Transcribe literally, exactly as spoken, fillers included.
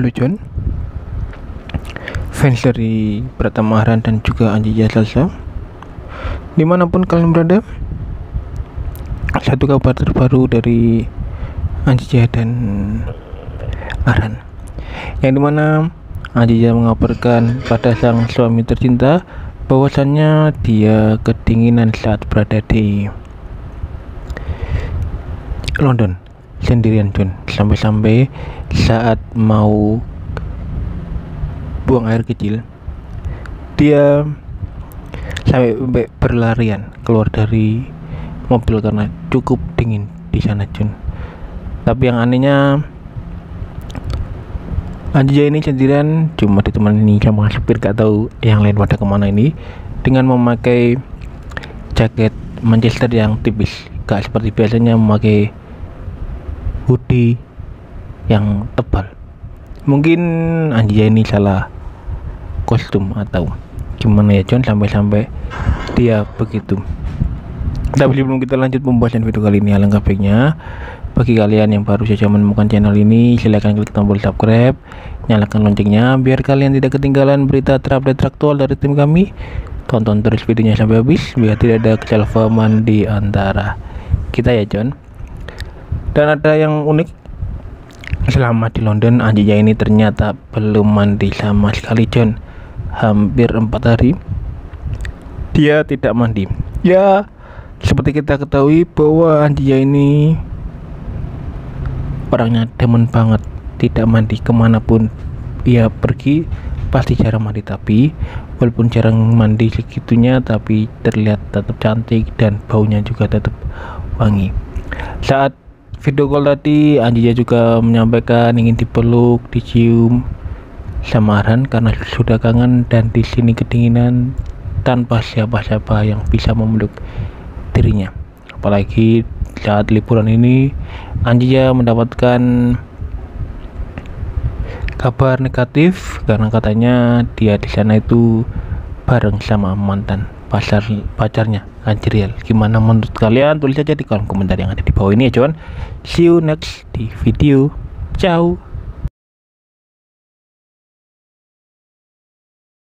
Halo John, fans dari Pratama Arhan dan juga Anjija Salsa, dimanapun kalian berada. Satu kabar terbaru dari Anjija dan Arhan, yang dimana Anjija mengabarkan pada sang suami tercinta bahwasannya dia kedinginan saat berada di London sendirian John, sampai-sampai saat mau buang air kecil dia sampai berlarian keluar dari mobil karena cukup dingin di sana John. Tapi yang anehnya Anjija ini sendirian, cuma ditemani sama supir, gak tahu yang lain pada kemana ini, dengan memakai jaket Manchester yang tipis, gak seperti biasanya memakai hoodie yang tebal. Mungkin Anjija ini salah kostum atau gimana ya John, sampai-sampai dia begitu. Tapi sebelum kita lanjut pembahasan video kali ini, alangkah baiknya bagi kalian yang baru saja menemukan channel ini, silahkan klik tombol subscribe, nyalakan loncengnya biar kalian tidak ketinggalan berita terupdate teraktual dari tim kami. Tonton terus videonya sampai habis biar tidak ada kesalahpahaman di antara kita ya John. Dan ada yang unik, selama di London Anjija ini ternyata belum mandi sama sekali John. Hampir empat hari dia tidak mandi. Ya, seperti kita ketahui bahwa Anjija ini orangnya demen banget, tidak mandi. Kemanapun ia pergi pasti jarang mandi, tapi walaupun jarang mandi segitunya tapi terlihat tetap cantik dan baunya juga tetap wangi. Saat video call tadi Anjija juga menyampaikan ingin dipeluk, dicium sama Arhan karena sudah kangen dan di sini kedinginan tanpa siapa-siapa yang bisa memeluk dirinya. Apalagi saat liburan ini Anjija mendapatkan kabar negatif karena katanya dia di sana itu bareng sama mantan pacar pacarnya Anjriel. Gimana menurut kalian? Tulis aja di kolom komentar yang ada di bawah ini ya John. See you next di video. Ciao.